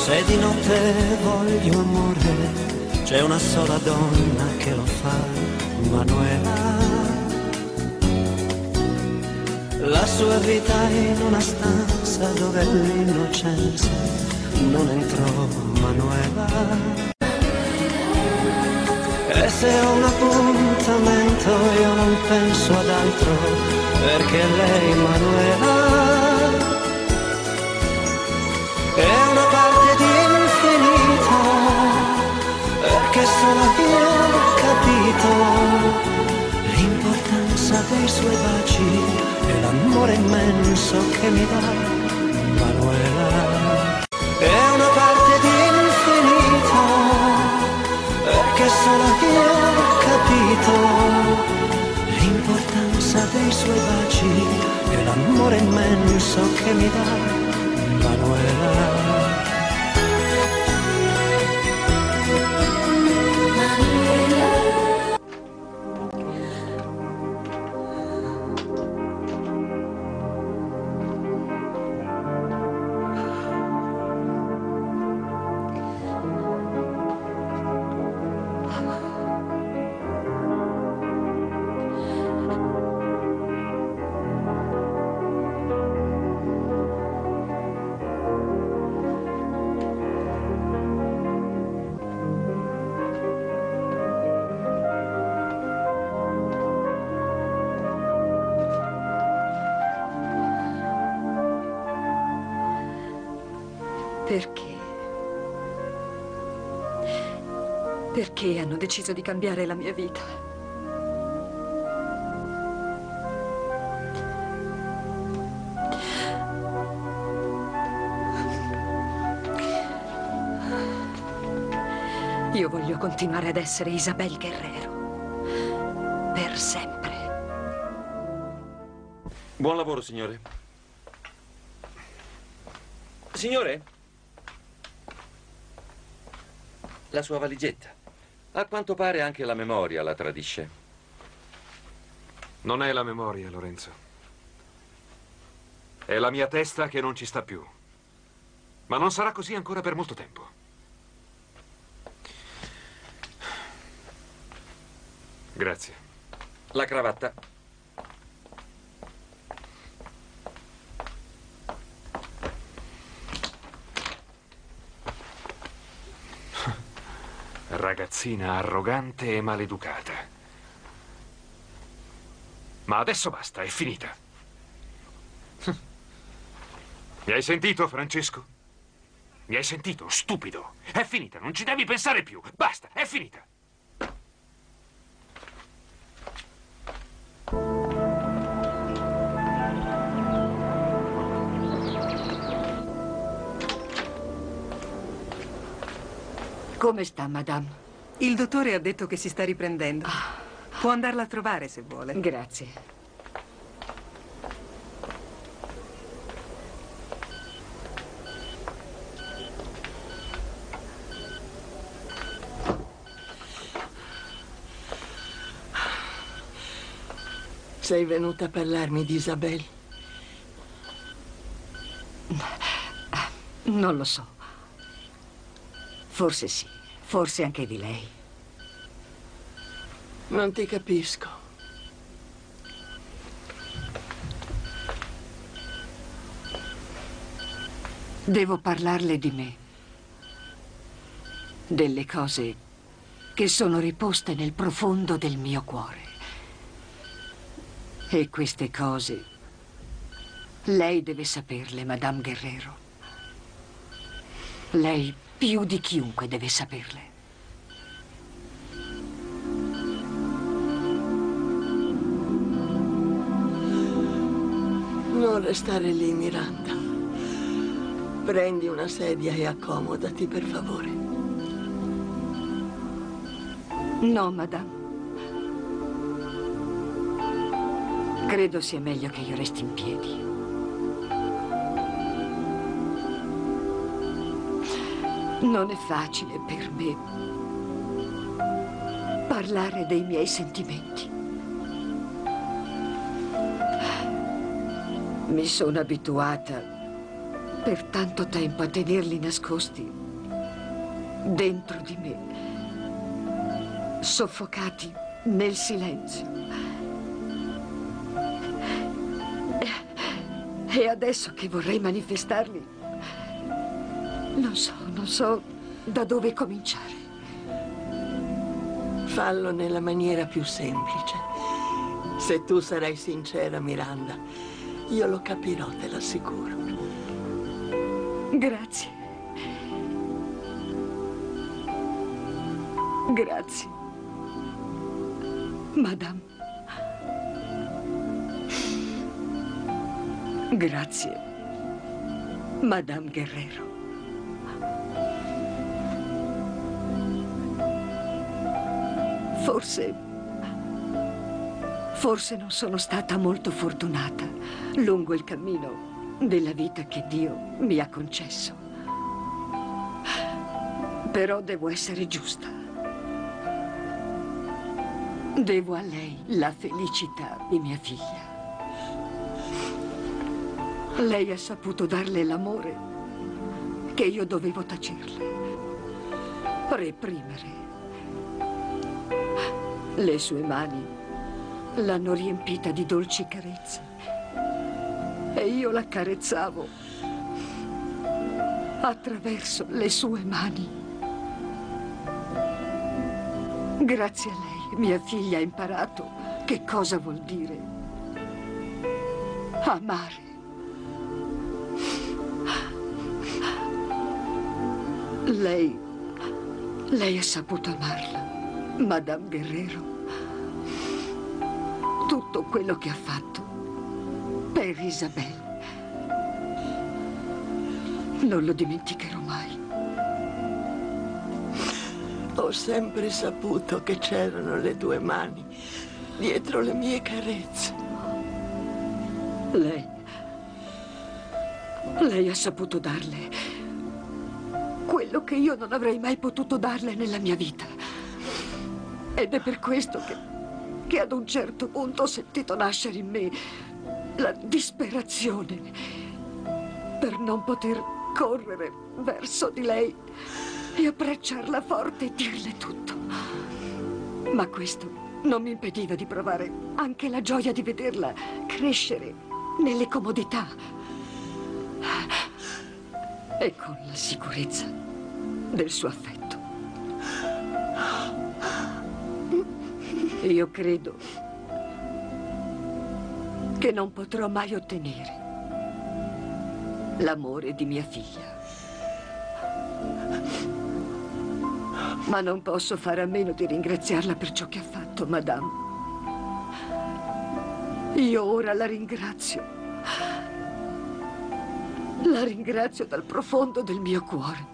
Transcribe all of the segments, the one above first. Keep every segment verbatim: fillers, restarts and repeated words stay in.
Se di notte voglio amore, c'è una sola donna che lo fa, Manuela. La sua vita in una stanza dove l'innocenza non entrò, Manuela. E se ho un appuntamento io non penso ad altro, perché lei, Manuela, è una parte di infinito, perché solo io ho capito l'importanza dei suoi baci e l'amore immenso che mi dà, Manuela. È una parte di infinito, perché solo io ho capito l'importanza dei suoi baci e l'amore immenso che mi dà, Manuela. Perché? Perché hanno deciso di cambiare la mia vita? Io voglio continuare ad essere Isabel Guerrero. Per sempre. Buon lavoro, signore. Signore? La sua valigetta. A quanto pare anche la memoria la tradisce. Non è la memoria, Lorenzo. È la mia testa che non ci sta più. Ma non sarà così ancora per molto tempo. Grazie. La cravatta. Ragazzina arrogante e maleducata. Ma adesso basta, è finita. Mi hai sentito, Francesco? Mi hai sentito, stupido? È finita, non ci devi pensare più. Basta, è finita. Come sta, madame? Il dottore ha detto che si sta riprendendo. Ah. Può andarla a trovare se vuole. Grazie. Sei venuta a parlarmi di Isabel? Non lo so. Forse sì, forse anche di lei. Non ti capisco. Devo parlarle di me. Delle cose che sono riposte nel profondo del mio cuore. E queste cose lei deve saperle, Madame Guerrero. Lei più di chiunque deve saperle. Non restare lì, Miranda. Prendi una sedia e accomodati, per favore. No, Madame. Credo sia meglio che io resti in piedi. Non è facile per me parlare dei miei sentimenti. Mi sono abituata per tanto tempo a tenerli nascosti dentro di me, soffocati nel silenzio. E adesso che vorrei manifestarli, non so, non so da dove cominciare. Fallo nella maniera più semplice. Se tu sarai sincera, Miranda, io lo capirò, te l'assicuro. Grazie. Grazie, Madame. Grazie, Madame Guerrero. Forse... Forse non sono stata molto fortunata lungo il cammino della vita che Dio mi ha concesso. Però devo essere giusta. Devo a lei la felicità di mia figlia. Lei ha saputo darle l'amore che io dovevo tacerle, reprimere. Le sue mani l'hanno riempita di dolci carezze e io la carezzavo attraverso le sue mani. Grazie a lei mia figlia ha imparato che cosa vuol dire amare. Lei, lei ha saputo amarla, Madame Guerrero. Tutto quello che ha fatto per Isabelle non lo dimenticherò mai. Ho sempre saputo che c'erano le tue mani dietro le mie carezze. Lei, lei ha saputo darle quello che io non avrei mai potuto darle nella mia vita. Ed è per questo che, che ad un certo punto ho sentito nascere in me la disperazione per non poter correre verso di lei e abbracciarla forte e dirle tutto. Ma questo non mi impediva di provare anche la gioia di vederla crescere nelle comodità e con la sicurezza del suo affetto. Io credo che non potrò mai ottenere l'amore di mia figlia. Ma non posso fare a meno di ringraziarla per ciò che ha fatto, Madame. Io ora la ringrazio. La ringrazio dal profondo del mio cuore.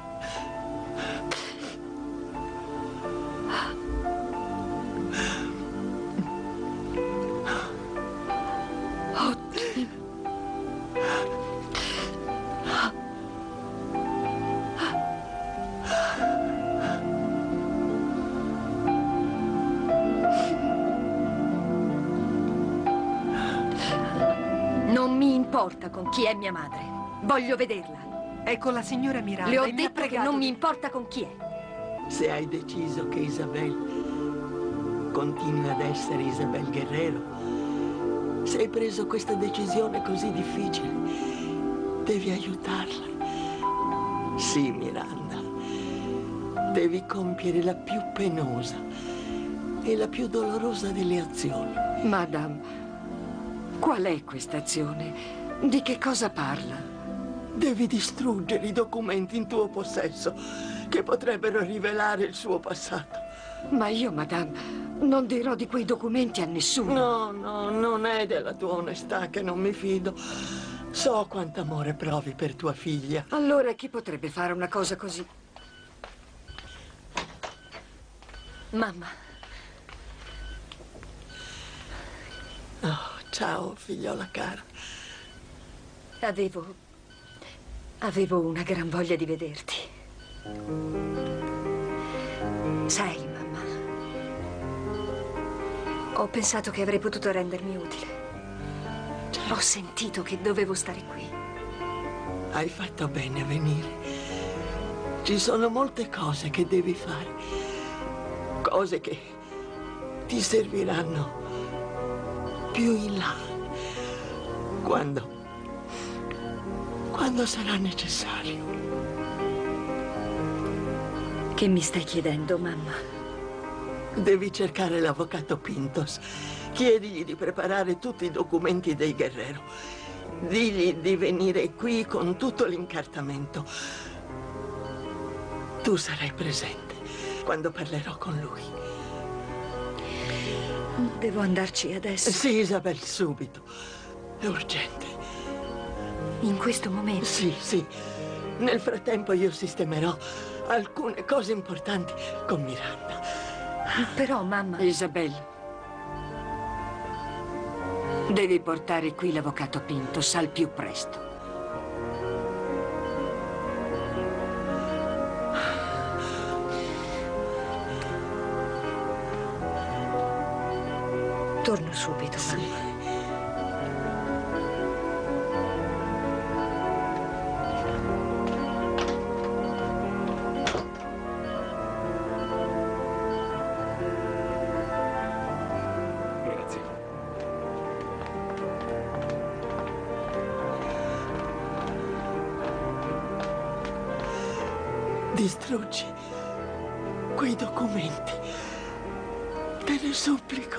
Non mi importa con chi è mia madre. Voglio vederla. È con la signora Miranda. Le ho e mi ha detto che pregato non mi di- importa con chi è. Se hai deciso che Isabelle continui ad essere Isabelle Guerrero, se hai preso questa decisione così difficile, devi aiutarla. Sì, Miranda, devi compiere la più penosa e la più dolorosa delle azioni. Madame, qual è questa azione? Di che cosa parla? Devi distruggere i documenti in tuo possesso che potrebbero rivelare il suo passato. Ma io, Madame, non dirò di quei documenti a nessuno. No, no, non è della tua onestà che non mi fido. So quanto amore provi per tua figlia. Allora chi potrebbe fare una cosa così? Mamma, Oh, ciao, figliola cara. avevo... avevo una gran voglia di vederti. Sai, mamma, ho pensato che avrei potuto rendermi utile. Ho sentito che dovevo stare qui. Hai fatto bene a venire. Ci sono molte cose che devi fare. Cose che ti serviranno più in là. Quando... quando sarà necessario. Che mi stai chiedendo, mamma? Devi cercare l'avvocato Pintos. Chiedigli di preparare tutti i documenti dei Guerrero. Digli di venire qui con tutto l'incartamento. Tu sarai presente quando parlerò con lui. Devo andarci adesso? Sì, Isabel, subito. È urgente. In questo momento? Sì, sì. Nel frattempo io sistemerò alcune cose importanti con Miranda. Però, mamma... Isabel, devi portare qui l'avvocato Pintos al più presto. Torno subito, mamma. Grazie. Distruggi quei documenti. Te ne supplico.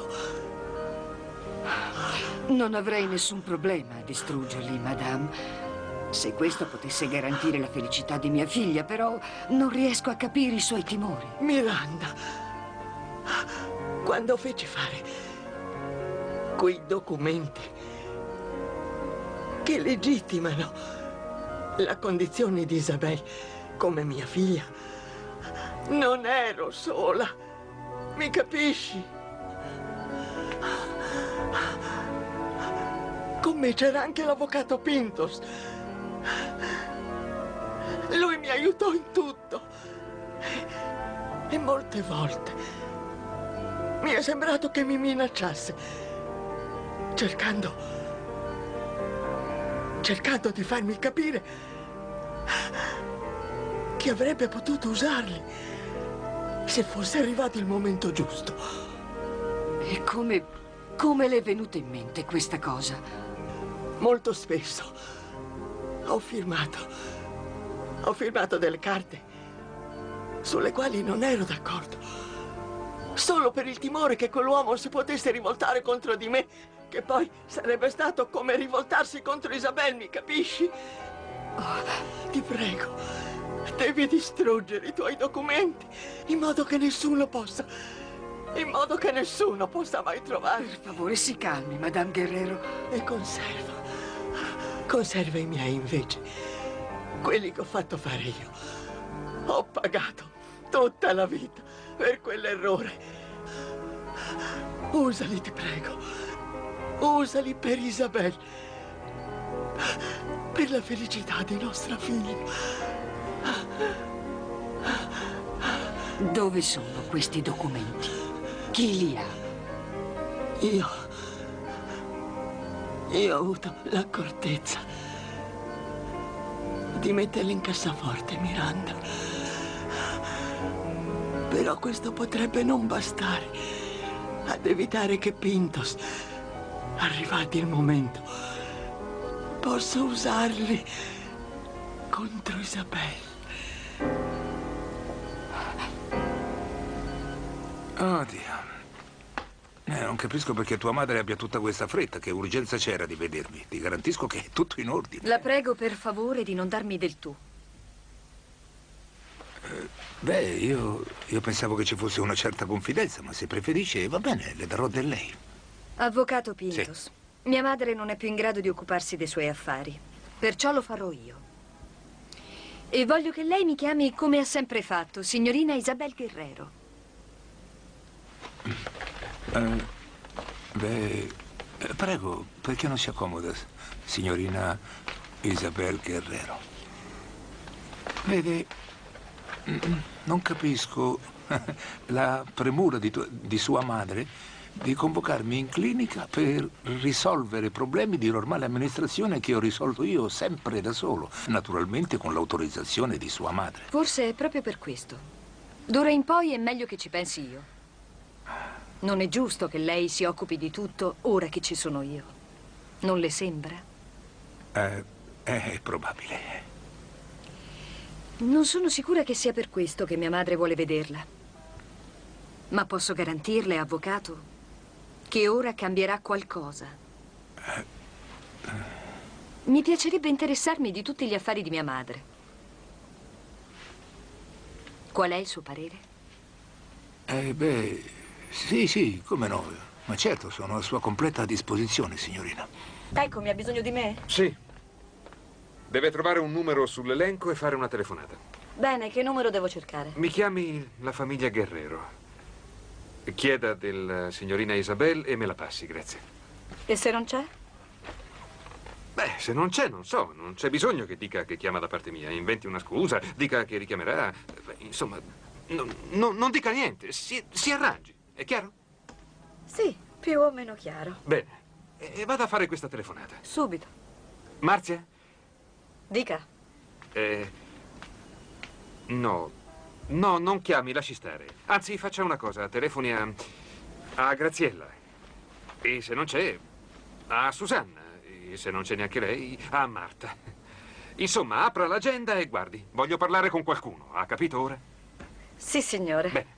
Non avrei nessun problema a distruggerli, madame, se questo potesse garantire la felicità di mia figlia, però non riesco a capire i suoi timori. Miranda, quando feci fare quei documenti che legittimano la condizione di Isabel come mia figlia, non ero sola, mi capisci? Con me c'era anche l'avvocato Pintos. Lui mi aiutò in tutto. E molte volte mi è sembrato che mi minacciasse, cercando, cercando di farmi capire che avrebbe potuto usarli se fosse arrivato il momento giusto. E come, come le è venuta in mente questa cosa? Molto spesso ho firmato, ho firmato delle carte sulle quali non ero d'accordo, solo per il timore che quell'uomo si potesse rivoltare contro di me, che poi sarebbe stato come rivoltarsi contro Isabel, mi capisci? Oh, ti prego, devi distruggere i tuoi documenti in modo che nessuno possa, in modo che nessuno possa mai trovarli. Per favore, si calmi, Madame Guerrero. E conserva, conserva i miei invece, quelli che ho fatto fare io. Ho pagato tutta la vita per quell'errore. Usali, ti prego. Usali per Isabel. Per la felicità di nostra figlia. Dove sono questi documenti? Chi li ha? Io... Io ho avuto l'accortezza di metterli in cassaforte, Miranda. Però questo potrebbe non bastare ad evitare che Pintos, arrivato il momento, possa usarli contro Isabel. Oddio. Eh, non capisco perché tua madre abbia tutta questa fretta. Che urgenza c'era di vedermi? Ti garantisco che è tutto in ordine. La prego per favore di non darmi del tu. Eh, beh, io, io pensavo che ci fosse una certa confidenza, ma se preferisce, va bene, le darò del lei. Avvocato Pintos, Sì. Mia madre non è più in grado di occuparsi dei suoi affari, perciò lo farò io. E voglio che lei mi chiami come ha sempre fatto, signorina Isabel Guerrero. Eh, beh, eh, prego, perché non si accomoda, signorina Isabel Guerrero? Vede, non capisco la premura di, tu, di sua madre di convocarmi in clinica per risolvere problemi di normale amministrazione che ho risolto io sempre da solo, naturalmente con l'autorizzazione di sua madre. Forse è proprio per questo. D'ora in poi è meglio che ci pensi io. Non è giusto che lei si occupi di tutto ora che ci sono io. Non le sembra? Eh, è probabile. Non sono sicura che sia per questo che mia madre vuole vederla. Ma posso garantirle, avvocato, che ora cambierà qualcosa. Mi piacerebbe interessarmi di tutti gli affari di mia madre. Qual è il suo parere? Eh, beh, sì, sì, come no. Ma certo, sono a sua completa disposizione, signorina. Eccomi, ha bisogno di me? Sì. Deve trovare un numero sull'elenco e fare una telefonata. Bene, che numero devo cercare? Mi chiami la famiglia Guerrero. Chieda della signorina Isabel e me la passi, grazie. E se non c'è? Beh, se non c'è, non so. Non c'è bisogno che dica che chiama da parte mia. Inventi una scusa, dica che richiamerà. Beh, insomma, non, non, non dica niente. Si, si arrangi. È chiaro? Sì, più o meno chiaro. Bene. E vada a fare questa telefonata. Subito. Marzia? Dica. Eh, no. No, non chiami, lasci stare. Anzi, faccia una cosa. Telefoni a, a Graziella. E se non c'è, a Susanna. E se non c'è neanche lei, a Marta. Insomma, apra l'agenda e guardi. Voglio parlare con qualcuno. Ha capito ora? Sì, signore. Bene.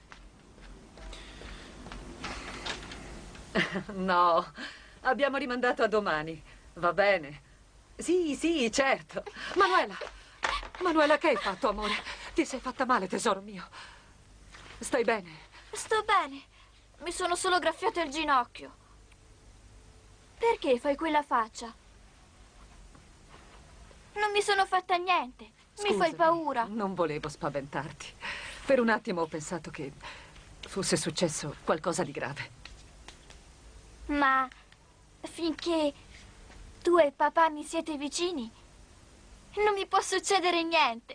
No, abbiamo rimandato a domani. Va bene. Sì, sì, certo. Manuela, Manuela, che hai fatto, amore? Ti sei fatta male, tesoro mio. Stai bene? Sto bene. Mi sono solo graffiato il ginocchio. Perché fai quella faccia? Non mi sono fatta niente. Mi fai Scusami, paura. Non volevo spaventarti. Per un attimo ho pensato che fosse successo qualcosa di grave. Ma finché tu e papà mi siete vicini, non mi può succedere niente.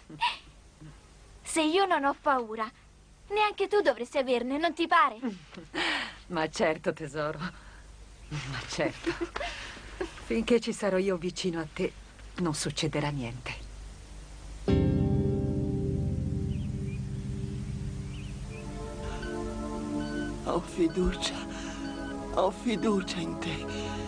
Se io non ho paura, neanche tu dovresti averne, non ti pare? Ma certo, tesoro. Ma certo. Finché ci sarò io vicino a te, non succederà niente. Ho fiducia, ho fiducia in te.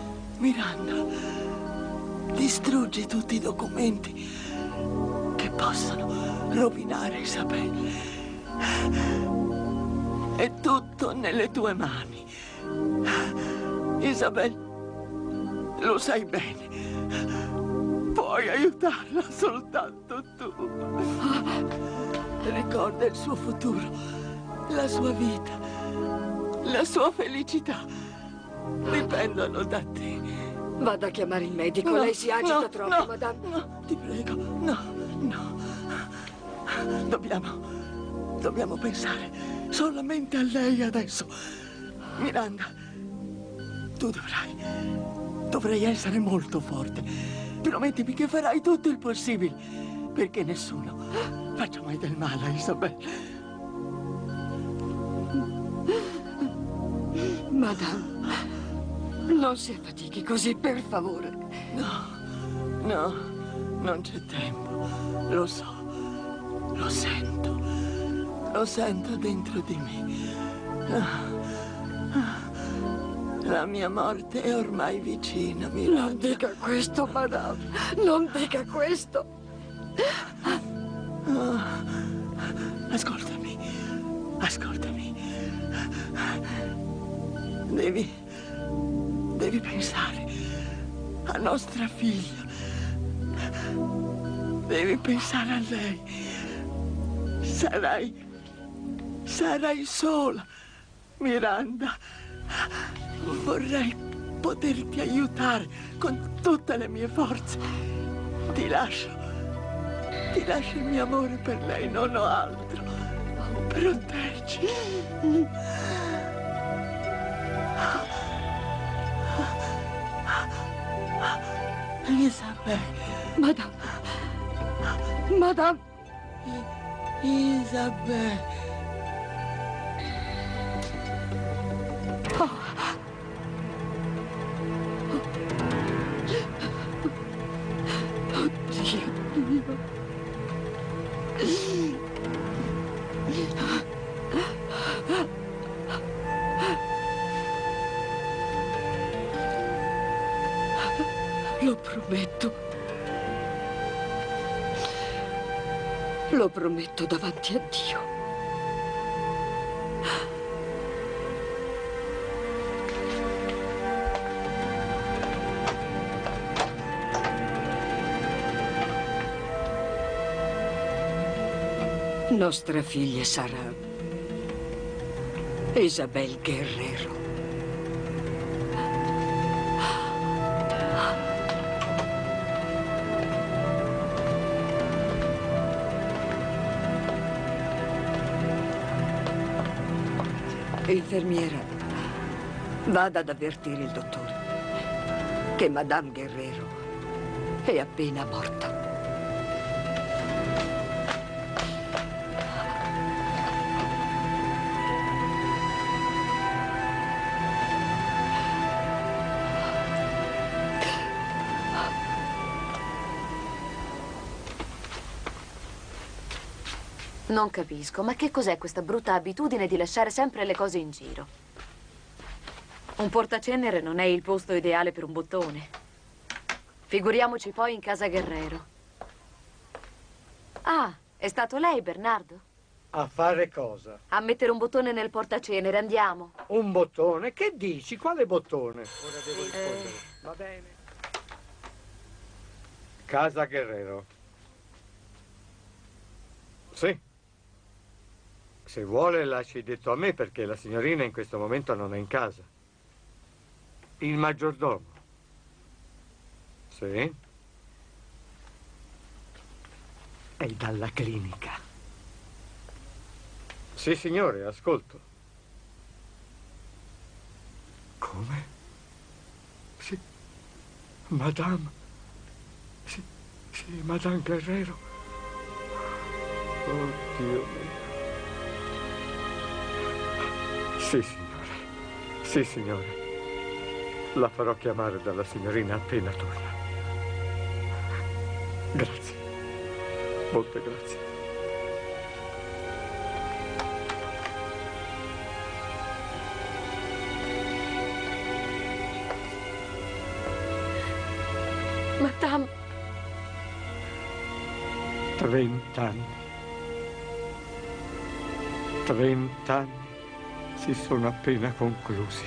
Miranda, distruggi tutti i documenti che possono rovinare Isabel. È tutto nelle tue mani. Isabel, lo sai bene. Puoi aiutarla soltanto tu. Ricorda il suo futuro, la sua vita, la sua felicità. Dipendono da te. Vada a chiamare il medico. No, Lei si agita no, troppo, no, madame. No, ti prego, no, no. Dobbiamo, dobbiamo pensare solamente a lei adesso. Miranda, tu dovrai, dovrai essere molto forte. Promettimi che farai tutto il possibile perché nessuno faccia mai del male a Isabel. Madame, non si affatichi così, per favore. No, no, non c'è tempo. Lo so, lo sento. Lo sento dentro di me. La mia morte è ormai vicina, Miranda. Non dica questo, madame. Non dica questo. Oh, ascoltami, ascoltami. Devi, devi pensare a nostra figlia. Devi pensare a lei. Sarai, sarai sola, Miranda. Vorrei poterti aiutare con tutte le mie forze. Ti lascio, ti lascio il mio amore per lei, non ho altro. Proteggi. Isabel. Madame. Madame. I- Isabel. Oh. Lo prometto. Lo prometto davanti a Dio. Nostra figlia sarà Isabel Guerrero. Infermiera, vada ad avvertire il dottore che Madame Guerrero è appena morta. Non capisco, ma che cos'è questa brutta abitudine di lasciare sempre le cose in giro? Un portacenere non è il posto ideale per un bottone. Figuriamoci poi in casa Guerrero. Ah, è stato lei, Bernardo? A fare cosa? A mettere un bottone nel portacenere, andiamo. Un bottone? Che dici? Quale bottone? Ora devo rispondere. Eh... Va bene. Casa Guerrero. Sì. Se vuole lasci detto a me perché la signorina in questo momento non è in casa. Il maggiordomo. Sì. È dalla clinica. Sì, signore, ascolto. Come? Sì. Madame. Sì, sì, Madame Guerrero. Oh, Dio mio. Sì, signore. Sì, signore. La farò chiamare dalla signorina appena torna. Grazie. Molte grazie. Madame. Trent'anni. Trent'anni si sono appena conclusi.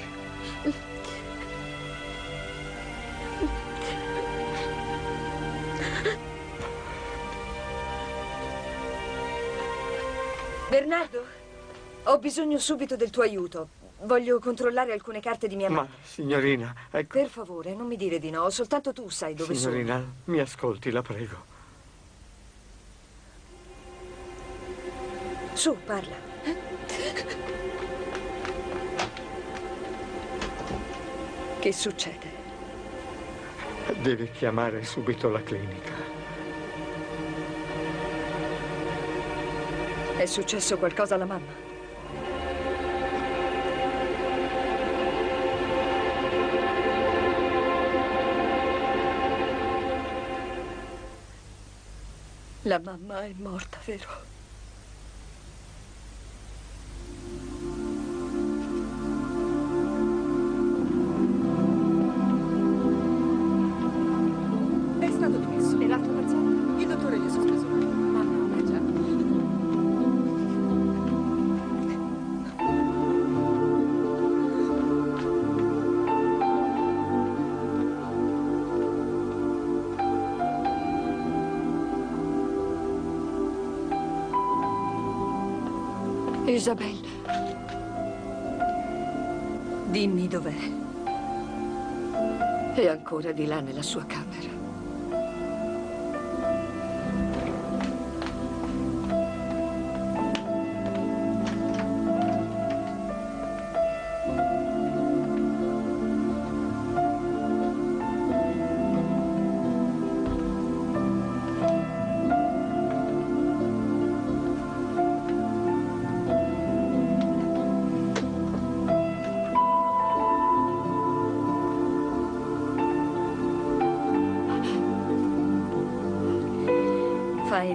Bernardo, ho bisogno subito del tuo aiuto. Voglio controllare alcune carte di mia mamma. Ma, signorina, ecco... Per favore, non mi dire di no. Soltanto tu sai dove signorina, sono. Signorina, mi ascolti, la prego. Su, parla. Che succede? Deve chiamare subito la clinica. È successo qualcosa alla mamma? La mamma è morta, vero? È stato dimesso. E l'altro paziente? Il dottore gli ha sospeso la vita. Mamma, eh già. Isabel, Dimmi dov'è. è ancora di là nella sua camera.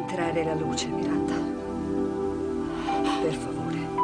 entrare la luce, Miranda. Per favore.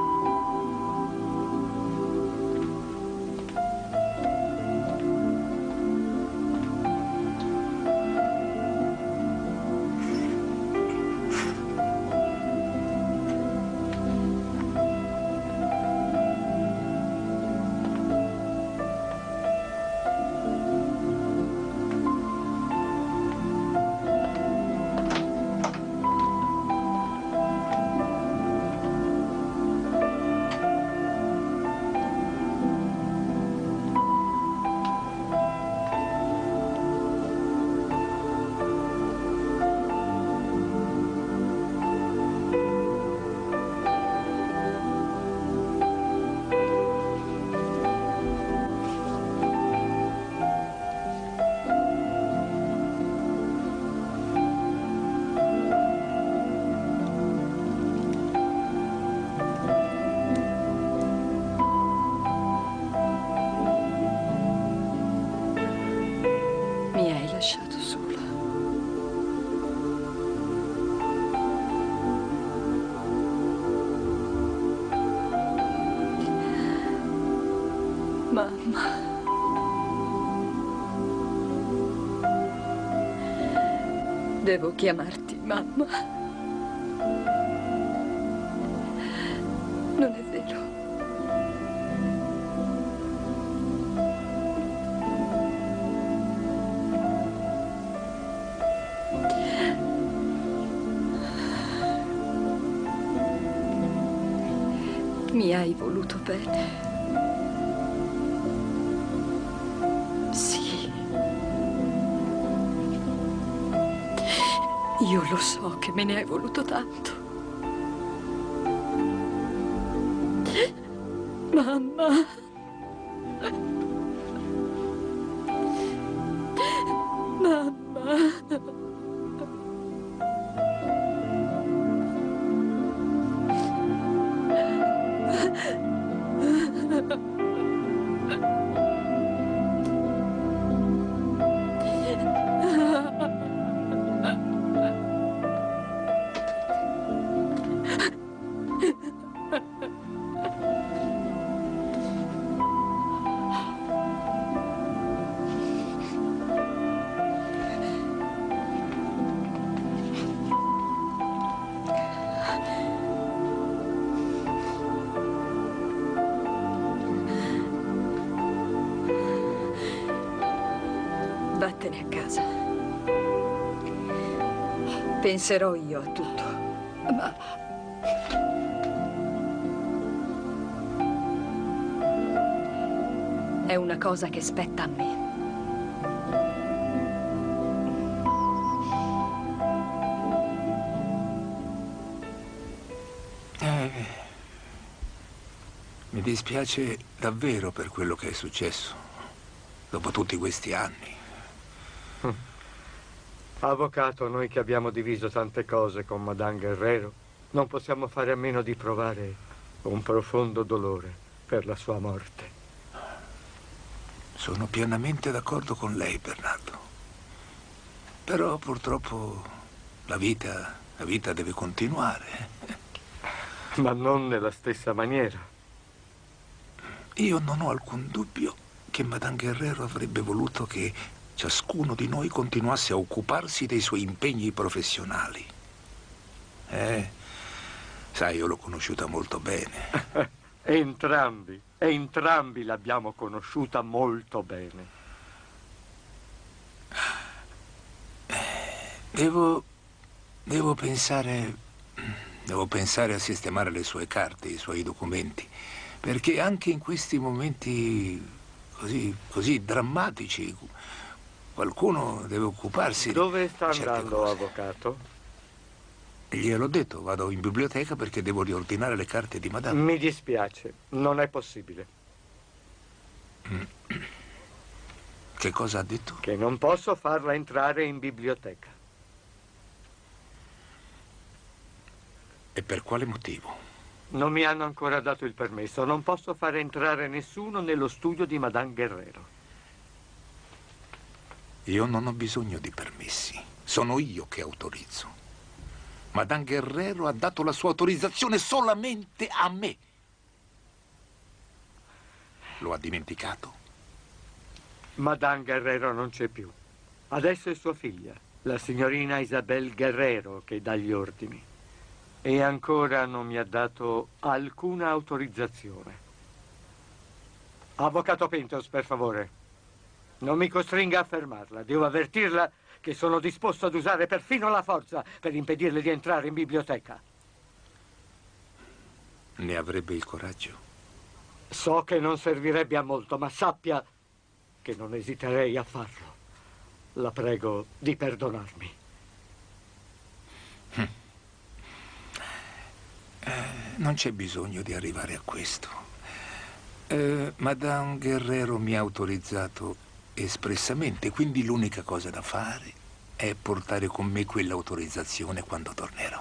Lasciato sola. Mamma. Devo chiamarti mamma. Non è vero. Mi hai voluto bene. Sì. Io lo so che me ne hai voluto tanto. Mamma. Mamma. Vattene a casa. Penserò io a tutto. Ma... è una cosa che spetta a me. Eh, mi dispiace davvero per quello che è successo, dopo tutti questi anni. Avvocato, noi che abbiamo diviso tante cose con Madame Guerrero, non possiamo fare a meno di provare un profondo dolore per la sua morte. Sono pienamente d'accordo con lei, Bernardo. Però purtroppo la vita, la vita deve continuare. Ma non nella stessa maniera. Io non ho alcun dubbio che Madame Guerrero avrebbe voluto che ciascuno di noi continuasse a occuparsi dei suoi impegni professionali. Eh, sai, io l'ho conosciuta molto bene. Entrambi, entrambi l'abbiamo conosciuta molto bene. Devo, devo pensare, devo pensare a sistemare le sue carte, i suoi documenti, perché anche in questi momenti così, così drammatici, qualcuno deve occuparsi. Dove sta di andando, cose. Avvocato? Gliel'ho detto, vado in biblioteca perché devo riordinare le carte di Madame. Mi dispiace, non è possibile. Che cosa ha detto? Che non posso farla entrare in biblioteca. E per quale motivo? Non mi hanno ancora dato il permesso. Non posso far entrare nessuno nello studio di Madame Guerrero. Io non ho bisogno di permessi. Sono io che autorizzo. Madame Guerrero ha dato la sua autorizzazione solamente a me. Lo ha dimenticato? Madame Guerrero non c'è più. Adesso è sua figlia, la signorina Isabel Guerrero, che dà gli ordini. E ancora non mi ha dato alcuna autorizzazione. Avvocato Pintos, per favore, non mi costringa a fermarla. Devo avvertirla che sono disposto ad usare perfino la forza per impedirle di entrare in biblioteca. Ne avrebbe il coraggio? So che non servirebbe a molto, ma sappia che non esiterei a farlo. La prego di perdonarmi. Hm. Eh, non c'è bisogno di arrivare a questo. Eh, Madame Guerrero mi ha autorizzato espressamente, quindi l'unica cosa da fare è portare con me quell'autorizzazione quando tornerò.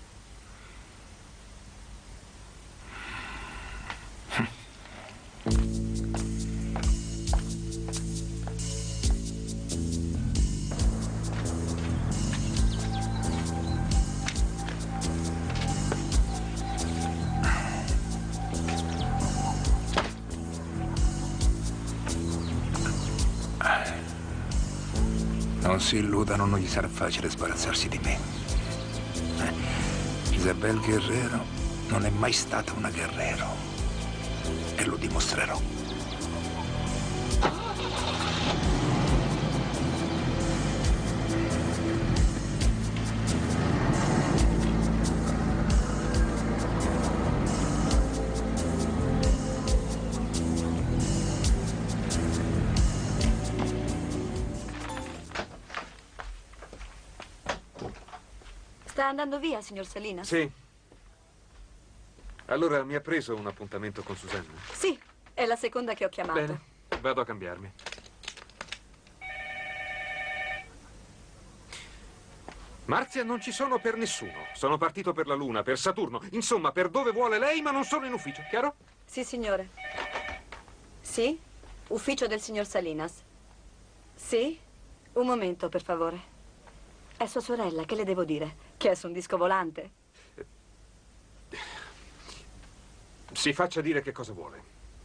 Non si illudano, non gli sarà facile sbarazzarsi di me. Eh, Isabel Guerrero non è mai stata una Guerrero. E lo dimostrerò. Sta andando via, signor Salinas? Sì. Allora mi ha preso un appuntamento con Susanna? Sì, è la seconda che ho chiamato. Bene, vado a cambiarmi. Marzia, non ci sono per nessuno. Sono partito per la Luna, per Saturno. Insomma, per dove vuole lei, ma non sono in ufficio, chiaro? Sì, signore. Sì? Ufficio del signor Salinas. Sì? Un momento, per favore. È sua sorella, che le devo dire? Che è su un disco volante? Si faccia dire che cosa vuole.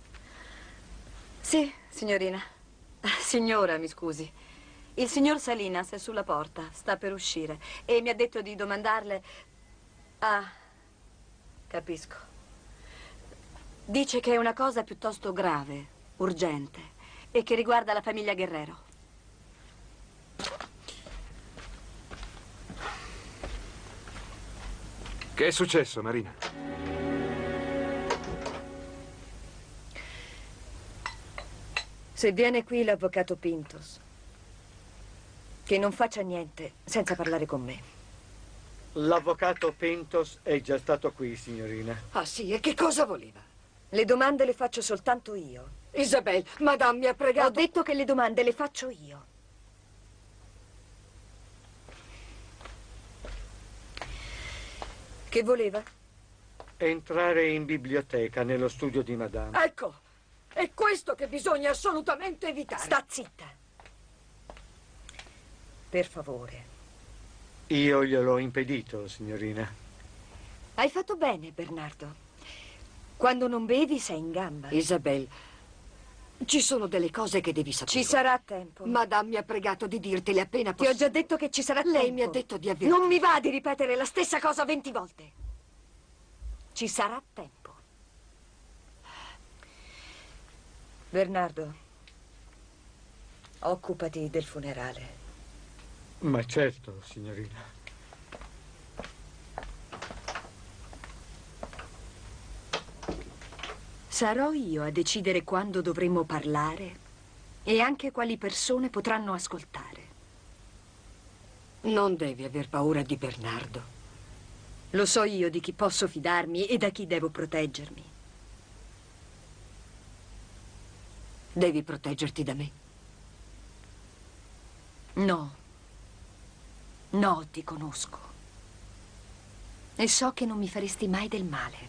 Sì, signorina. Signora, mi scusi. Il signor Salinas è sulla porta, sta per uscire e mi ha detto di domandarle... Ah, capisco. Dice che è una cosa piuttosto grave, urgente e che riguarda la famiglia Guerrero. Che è successo, Marina? Se viene qui l'avvocato Pintos, che non faccia niente senza parlare con me. L'avvocato Pintos è già stato qui, signorina. Ah sì, e che cosa voleva? Le domande le faccio soltanto io. Isabel, Madame mi ha pregato... Ho detto che le domande le faccio io. Che voleva? Entrare in biblioteca, nello studio di Madame. Ecco, è questo che bisogna assolutamente evitare. Sta zitta. Per favore. Io gliel'ho impedito, signorina. Hai fatto bene, Bernardo. Quando non bevi sei in gamba. Isabel, ci sono delle cose che devi sapere. Ci sarà tempo. Madame mi ha pregato di dirtele appena possibile. Ti ho già detto che ci sarà tempo. Lei mi ha detto di avvertirti. Non mi va di ripetere la stessa cosa venti volte. Ci sarà tempo. Bernardo, occupati del funerale. Ma certo, signorina. Sarò io a decidere quando dovremo parlare e anche quali persone potranno ascoltare. Non devi aver paura di Bernardo. Lo so io di chi posso fidarmi e da chi devo proteggermi. Devi proteggerti da me. No. No, ti conosco. E so che non mi faresti mai del male.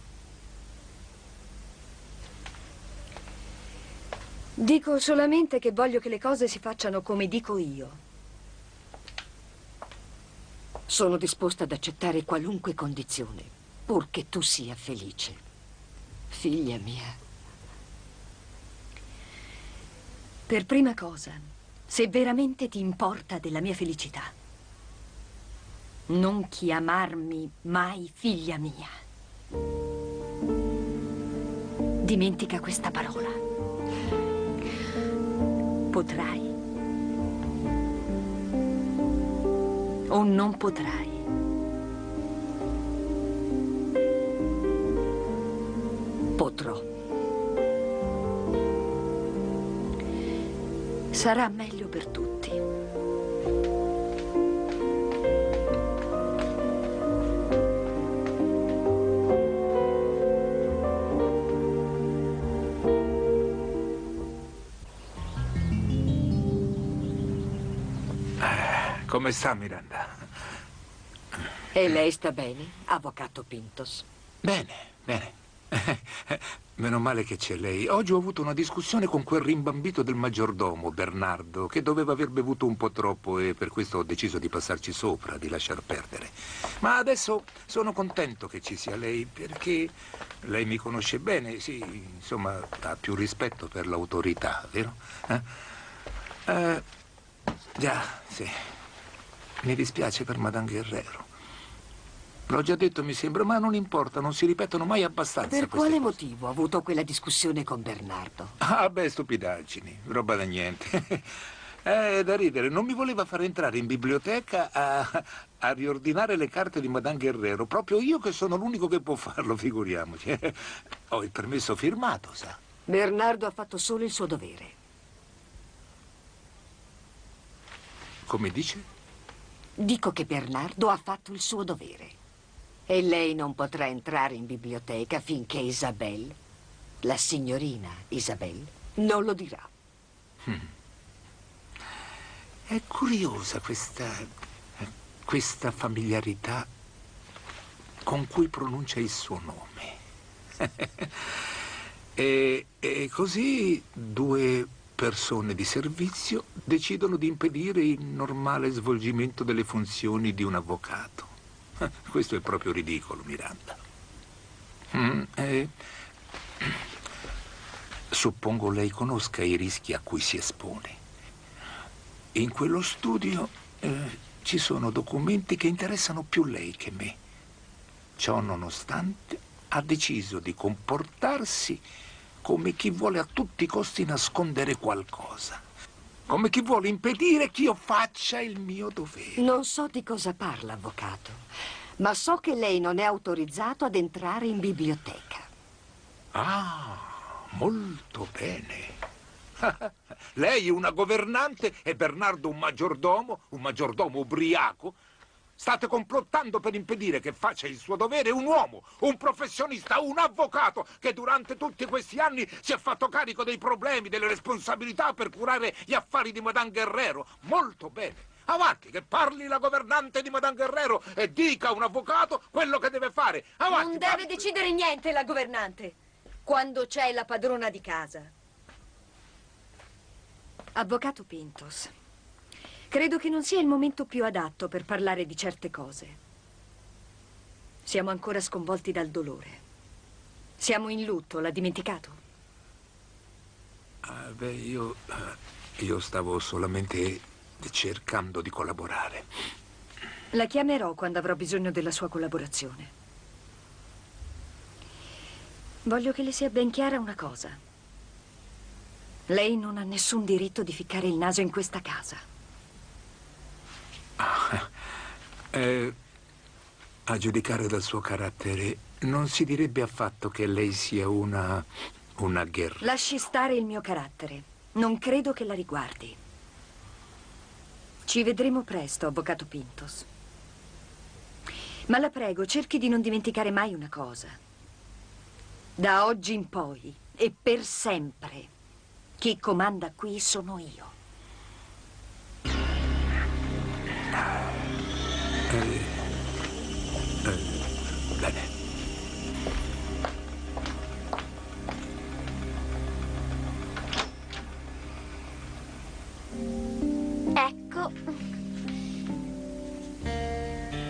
Dico solamente che voglio che le cose si facciano come dico io. Sono disposta ad accettare qualunque condizione, purché tu sia felice. Figlia mia. Per prima cosa, se veramente ti importa della mia felicità, non chiamarmi mai figlia mia. Dimentica questa parola. Potrai o non potrai. Potrò. Sarà meglio per tutti. Come sta Miranda? E lei sta bene, avvocato Pintos? Bene, bene. Meno male che c'è lei. Oggi ho avuto una discussione con quel rimbambito del maggiordomo, Bernardo, che doveva aver bevuto un po' troppo e per questo ho deciso di passarci sopra, di lasciar perdere. Ma adesso sono contento che ci sia lei, perché lei mi conosce bene, sì, insomma, ha più rispetto per l'autorità, vero? Eh? Eh, già, sì. Mi dispiace per Madame Guerrero. L'ho già detto, mi sembra, ma non importa, non si ripetono mai abbastanza. Per quale cose. motivo ha avuto quella discussione con Bernardo? Ah, beh, stupidaggini, roba da niente. È da ridere, non mi voleva far entrare in biblioteca a, a riordinare le carte di Madame Guerrero, proprio io che sono l'unico che può farlo, figuriamoci. Ho il permesso firmato, sa. Bernardo ha fatto solo il suo dovere. Come dice? Dico che Bernardo ha fatto il suo dovere. E lei non potrà entrare in biblioteca finché Isabelle, la signorina Isabelle, non lo dirà. Hmm. È curiosa questa, questa familiarità con cui pronuncia il suo nome. e, e così due persone di servizio decidono di impedire il normale svolgimento delle funzioni di un avvocato. Questo è proprio ridicolo, Miranda. Mm, eh, suppongo lei conosca i rischi a cui si espone. In quello studio eh, ci sono documenti che interessano più lei che me. Ciò nonostante, ha deciso di comportarsi come chi vuole a tutti i costi nascondere qualcosa. Come chi vuole impedire che io faccia il mio dovere. Non so di cosa parla, avvocato, ma so che lei non è autorizzato ad entrare in biblioteca. Ah, molto bene. Lei è una governante e Bernardo un maggiordomo, un maggiordomo ubriaco. State complottando per impedire che faccia il suo dovere un uomo, un professionista, un avvocato che durante tutti questi anni si è fatto carico dei problemi, delle responsabilità per curare gli affari di Madame Guerrero. Molto bene. Avanti, che parli la governante di Madame Guerrero e dica a un avvocato quello che deve fare. Avanti. Non deve parli. decidere niente la governante quando c'è la padrona di casa. Avvocato Pintos, credo che non sia il momento più adatto per parlare di certe cose. Siamo ancora sconvolti dal dolore. Siamo in lutto, l'ha dimenticato? Ah, beh, io, io stavo solamente cercando di collaborare. La chiamerò quando avrò bisogno della sua collaborazione. Voglio che le sia ben chiara una cosa. Lei non ha nessun diritto di ficcare il naso in questa casa. Ah, eh, a giudicare dal suo carattere, non si direbbe affatto che lei sia una... una guerra. Lasci stare il mio carattere. Non credo che la riguardi. Ci vedremo presto, avvocato Pintos. Ma la prego, cerchi di non dimenticare mai una cosa. Da oggi in poi e per sempre, chi comanda qui sono io. Eh, eh, bene. Ecco.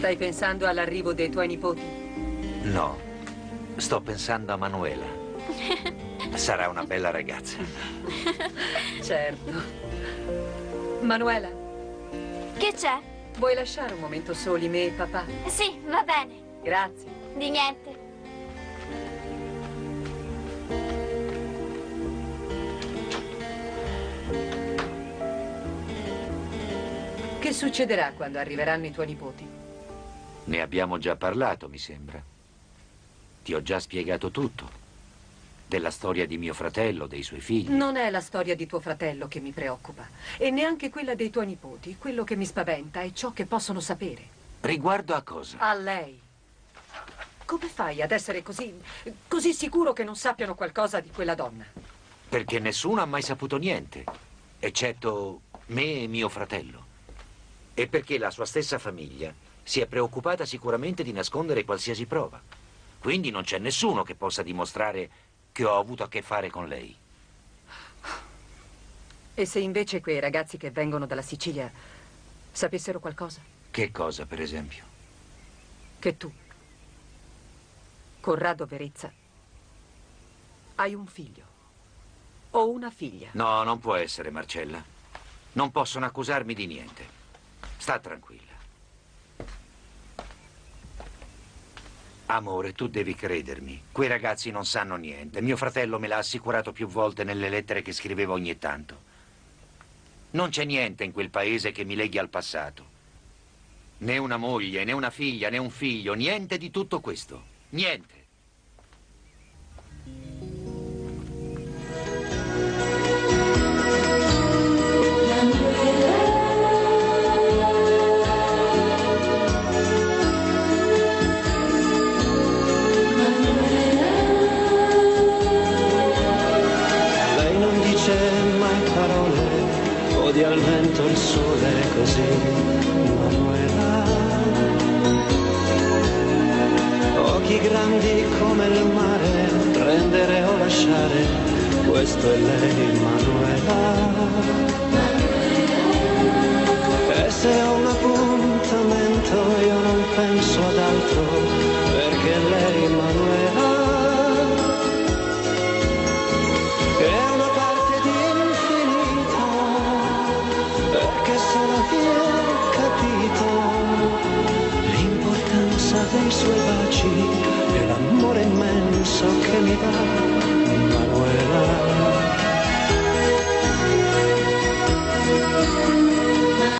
Stai pensando all'arrivo dei tuoi nipoti? No, sto pensando a Manuela. Sarà una bella ragazza. Certo. Manuela. Che c'è? Vuoi lasciare un momento soli me e papà? Sì, va bene. Grazie. Di niente. Che succederà quando arriveranno i tuoi nipoti? Ne abbiamo già parlato, mi sembra. Ti ho già spiegato tutto. Della storia di mio fratello, dei suoi figli. Non è la storia di tuo fratello che mi preoccupa, e neanche quella dei tuoi nipoti. Quello che mi spaventa è ciò che possono sapere. Riguardo a cosa? A lei. Come fai ad essere così, così sicuro che non sappiano qualcosa di quella donna? Perché nessuno ha mai saputo niente, eccetto me e mio fratello. E perché la sua stessa famiglia si è preoccupata sicuramente di nascondere qualsiasi prova. Quindi non c'è nessuno che possa dimostrare che ho avuto a che fare con lei. E se invece quei ragazzi che vengono dalla Sicilia sapessero qualcosa? Che cosa, per esempio? Che tu, Corrado Verizza, hai un figlio o una figlia? No, non può essere, Marcella. Non possono accusarmi di niente. Sta tranquilla. Amore, tu devi credermi. Quei ragazzi non sanno niente. Mio fratello me l'ha assicurato più volte nelle lettere che scrivevo ogni tanto. Non c'è niente in quel paese che mi leghi al passato. Né una moglie, né una figlia, né un figlio. Niente di tutto questo. Niente. Odi al vento il sole così, Manuela. Occhi grandi come il mare, prendere o lasciare, questo è lei, Manuela. E se ho un appuntamento io non penso ad altro, perché lei, Manuela, è una parte di infinito, perché solo io ho capito l'importanza dei suoi baci e l'amore immenso che mi dà, Manuela.